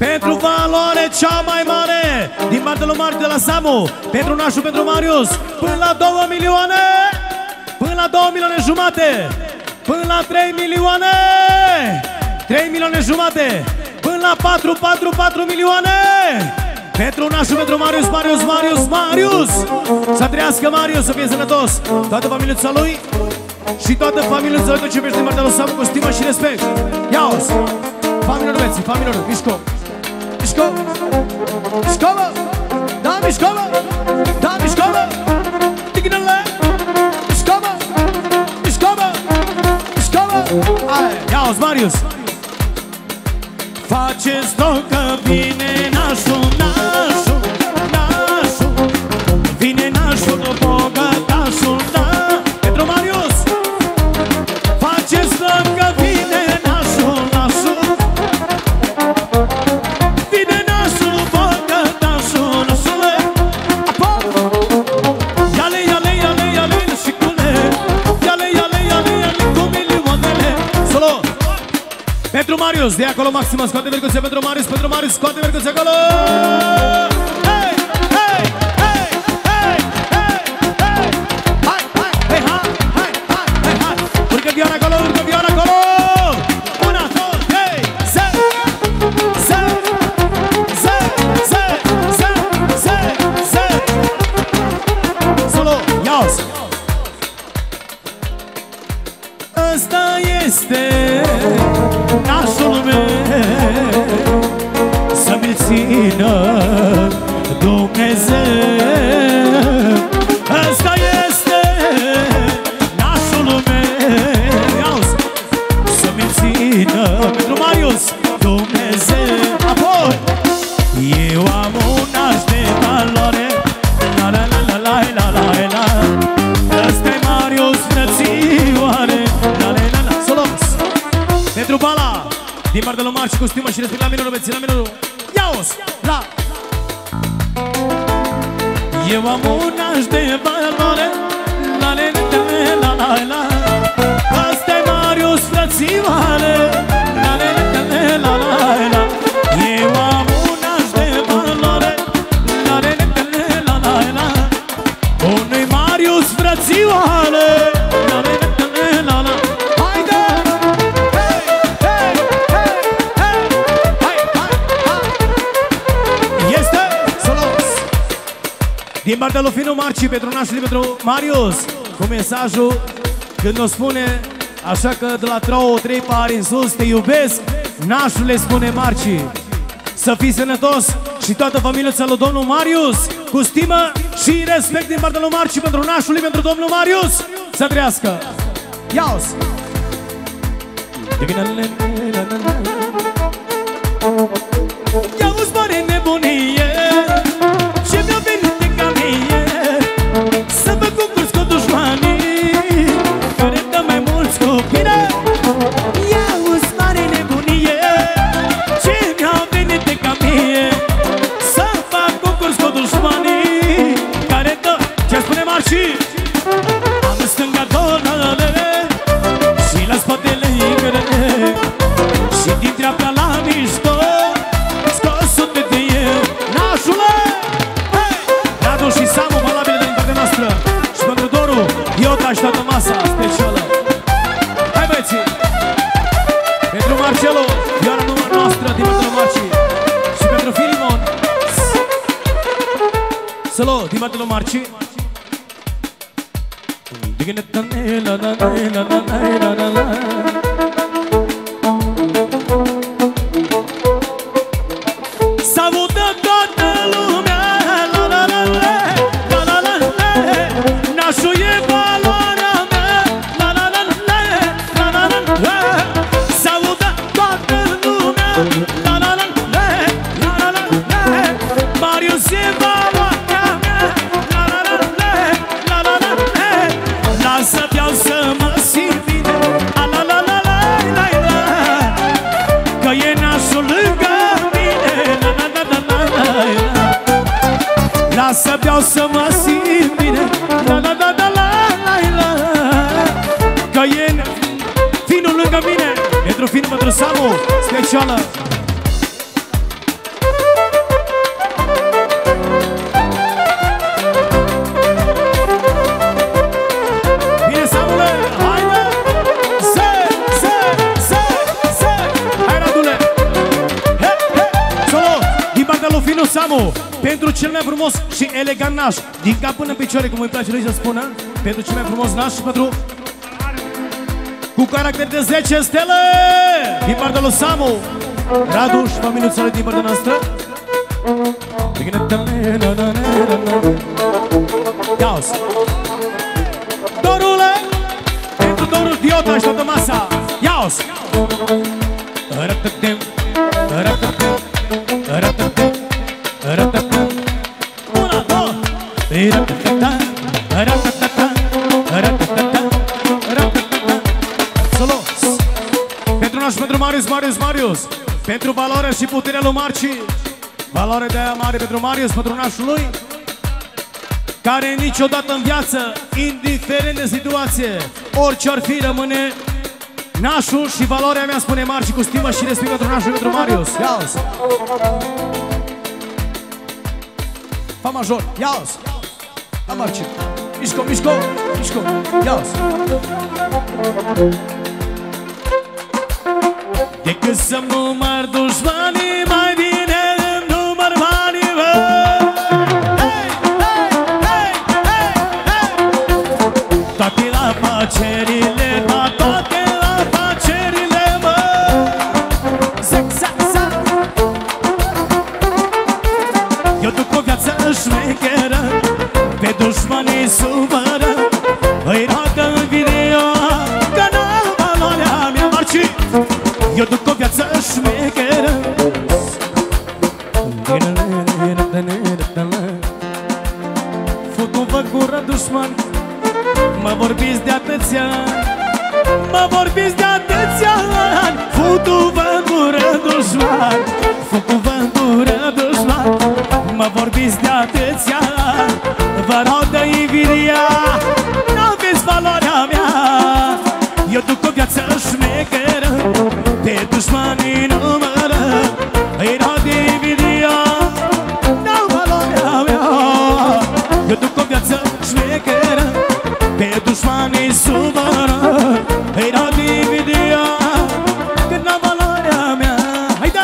Pentru valoare cea mai mare din partea lui Marti de la Samu, pentru Nașu, pentru Marius, până la 2 milioane, până la 2 milioane jumate, până la 3 milioane, 3 milioane jumate, până la 4 milioane. Pentru Nașu, pentru Marius, Marius. Să trăiască Marius, să fie sănătos. Toată familiuța lui și toată familiuța lui, tot ce iubește din partea lui Samu, cu stimă și respect. Ia-o-ți! Familiilor veți, familiilor, mișco! Mișco! Mișco, bă! Da, mișco, bă! Da, mișco, bă! Tighinele! Mișco, bă! Mișco, bă! Mișco, bă! Ia-o-ți, Marius! Faceți tot că vine Nașul, Nașul, Nașul. Vine Nașul, bogătașul, da. Pentru Marius. Faceți tot că vine Nașul, Nașul. Vine Nașul, bogătașul, Nașule. Apoi Iale, iale, iale, iale, șicule. Iale, iale, iale, iale, cu milioanele. Solo. Pentru Marius, de acolo maximă, scoate verguțe pentru Marius, scoate verguțe acolo! Hei, hei, hei, hei, hei, hei! Hai, hai, hei, hai, hai, hai, hei, hai! Urcă vioara acolo, urcă vioara acolo! 1, 2, 3, Solo, ia-o-ți! Ăsta este Nașul meu, să mi-l țină Dumnezeu. Ăsta este Nașul meu, iauzi, să mi-l țină pentru Marius Dumnezeu. Apoi eu am un naș de valoare, la la la la la la la la. Ăsta-i Marius, frățioare, la la la la. Solos pentru Bala, din partea lui Marci, cu stimă și respect la minunul, veți la minunul. Ia-o-s! La! Eu am un naș de valoare, la la la la la la. Asta-i Marius, frățioare, la la la la la la. Eu am un naș de valoare, la la la la la la. Unui Marius, frățioare, la la la la la. Haide! Din partea lui Finu Marci, pentru Nașul, pentru Marius, cu mesajul când o spune, așa că de la 3 pari în sus, te iubesc, Nașul le spune Marci. Să fii sănătos și toată familia lui domnul Marius, cu stimă și respect din partea lui Marci, pentru Nașul, pentru domnul Marius, să trăiască. Ia-o-s! Ia-o-s, mare nebunie, ce mi-a venit să vă concurs cu dușmanii care dă mai mulți copii. Ia-o-s, mare nebunie, ce mi-a venit de ca mie, să fac concurs cu dușmanii care dă. Ce spune Marci? Am în stânga dolele și la spatele grele și din dreapta la mijloc scos sute de el. Nașule! Radu și Samu, valabile din partea noastră. Și pentru Doru, Iota și toată masa specială. Hai băieții! Pentru Marcelo, vioara numărul noastră din partea lui Marci. Și pentru Filimon Solo, din partea lui Marci. S-audă toată lumea, la la la la, la la la la. Nașul e valoarea mea, la la la la, la la la la. S-audă toată lumea, la la la la, la la la la. Marius e valoarea mea, la la la la, la la la la. Lasă-te-au să mă simt bine, la la la la la la la. Că e Nașul lângă mine, la la la la la la. Lasă beau să mă simt bine, la la la la la la. Că e Finul lângă mine, pentru Fin, pentru Samu, specială. Samu, pentru cel mai frumos și elegant naș, din cap până în picioare, cum îi place lui să spună, pentru cel mai frumos naș și pentru cu caracter de 10 stele din partea lui Samu, Radu și familiuțele din partea noastră. Ia-o-s Dorule, pentru Dorul Diota și toată masa. Ia-o-s una, două. Solo. Pentru naș, pentru Marius. Pentru valoarea și puterea lui Marci. Valoare de aia mare pentru Marius, pentru nașul lui, care niciodată în viață, indiferent de situație, orice ar fi, rămâne nașul și valoarea mea, spune Marci, cu stimă și respect pentru nașul pentru Marius. Ia-o-s! Fa major, ia-o-s! La Marci! Mișco! Ia-o-s! Decât să număr dușmanii, mai bine îmi număr banii, bă! Toate afacerile, toate afacerile, mă! Eu duc o viață șmecheră, pe dușmanii supără, îi roagă în video, că n-am valoarea mea, Marci! Eu duc o viață șmecheră. Fut-o-vă gură, dușmani, mă vorbiți de atâția ani, Fut-o-vă gură, dușmani, fut-o-vă gură, dușmani, mă vorbiți de atâția ani, vă rog de invidia, n-aveți valoarea mea. Eu duc o viață șmecheră, pe dușmanii numără, îi rog de invidia, n-au valoarea mea. Eu duc o viață șmecheră, pe dușmanii supără, îi rog de invidia, că n-au valoarea mea. Haide!